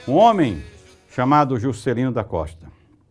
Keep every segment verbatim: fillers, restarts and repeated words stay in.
Um homem chamado Juscelino da Costa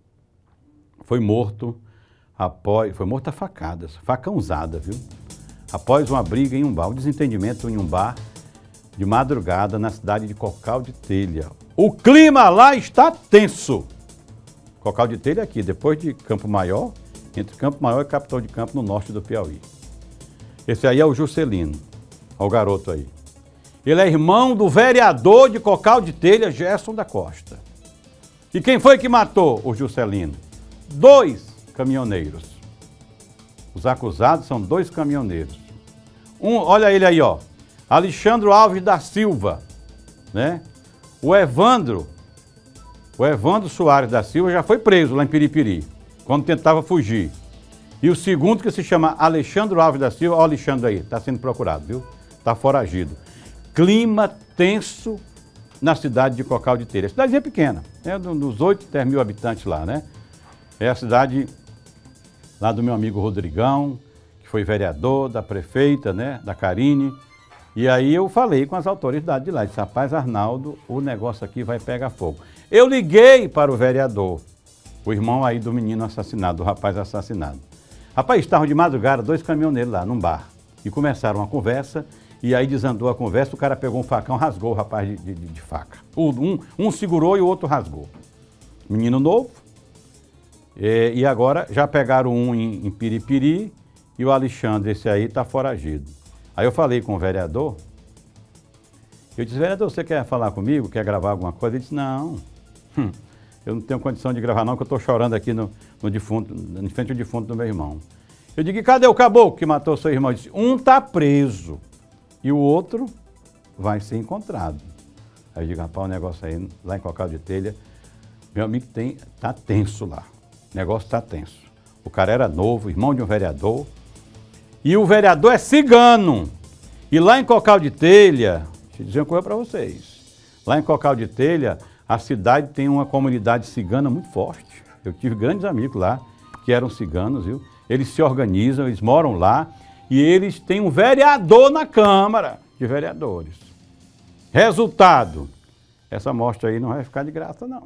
foi morto após, foi morto a facadas, facãozada, viu? Após uma briga em um bar, um desentendimento em um bar de madrugada na cidade de Cocal de Telha. O clima lá está tenso. Cocal de Telha aqui, depois de Campo Maior, entre Campo Maior e Capitão de Campo, no norte do Piauí. Esse aí é o Juscelino, olha o garoto aí. Ele é irmão do vereador de Cocal de Telha, Gerson da Costa. E quem foi que matou o Juscelino? Dois caminhoneiros. Os acusados são dois caminhoneiros. Um, olha ele aí, ó. Alexandre Alves da Silva, né? O Evandro, o Evandro Soares da Silva já foi preso lá em Piripiri, quando tentava fugir. E o segundo, que se chama Alexandre Alves da Silva, ó o Alexandre aí, está sendo procurado, viu? Está foragido. Clima tenso na cidade de Cocal de Telha. A cidadezinha pequena, é dos oito, dez mil habitantes lá, né? É a cidade lá do meu amigo Rodrigão, que foi vereador, da prefeita, né? Da Karine. E aí eu falei com as autoridades de lá, disse, rapaz, Arnaldo, o negócio aqui vai pegar fogo. Eu liguei para o vereador, o irmão aí do menino assassinado, do rapaz assassinado. Rapaz, estavam de madrugada dois caminhoneiros lá num bar e começaram uma conversa e aí desandou a conversa, o cara pegou um facão, rasgou o rapaz de, de, de faca. Um, um segurou e o outro rasgou. Menino novo, e, e agora já pegaram um em, em Piripiri e o Alexandre, esse aí, está foragido. Aí eu falei com o vereador, eu disse, vereador, você quer falar comigo, quer gravar alguma coisa? Ele disse, não, hum, eu não tenho condição de gravar não, que eu estou chorando aqui no, no defunto, em frente ao defunto do meu irmão. Eu digo, cadê o caboclo que matou seu irmão? Ele disse, um está preso e o outro vai ser encontrado. Aí eu digo, rapaz, o negócio aí, lá em Cocal de Telha, meu amigo tem, tá tenso lá, o negócio está tenso. O cara era novo, irmão de um vereador, e o vereador é cigano. E lá em Cocal de Telha, deixa eu dizer uma coisa para vocês. Lá em Cocal de Telha, a cidade tem uma comunidade cigana muito forte. Eu tive grandes amigos lá, que eram ciganos, viu? Eles se organizam, eles moram lá, e eles têm um vereador na Câmara de Vereadores. Resultado, essa mostra aí não vai ficar de graça, não.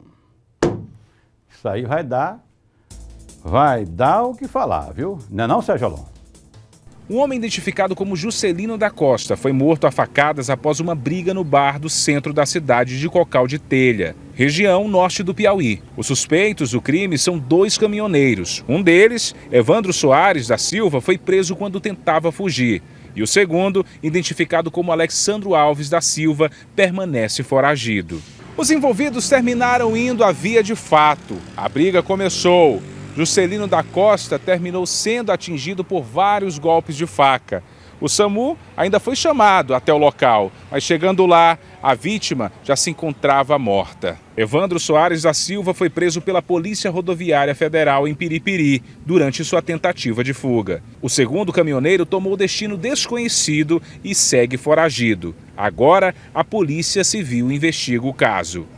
Isso aí vai dar, vai dar o que falar, viu? Não é não, Sérgio Alon? Um homem identificado como Juscelino da Costa foi morto a facadas após uma briga no bar do centro da cidade de Cocal de Telha, região norte do Piauí. Os suspeitos do crime são dois caminhoneiros. Um deles, Evandro Soares da Silva, foi preso quando tentava fugir. E o segundo, identificado como Alexandre Alves da Silva, permanece foragido. Os envolvidos terminaram indo à via de fato. A briga começou. Juscelino da Costa terminou sendo atingido por vários golpes de faca. O SAMU ainda foi chamado até o local, mas chegando lá, a vítima já se encontrava morta. Evandro Soares da Silva foi preso pela Polícia Rodoviária Federal em Piripiri durante sua tentativa de fuga. O segundo caminhoneiro tomou destino desconhecido e segue foragido. Agora, a Polícia Civil investiga o caso.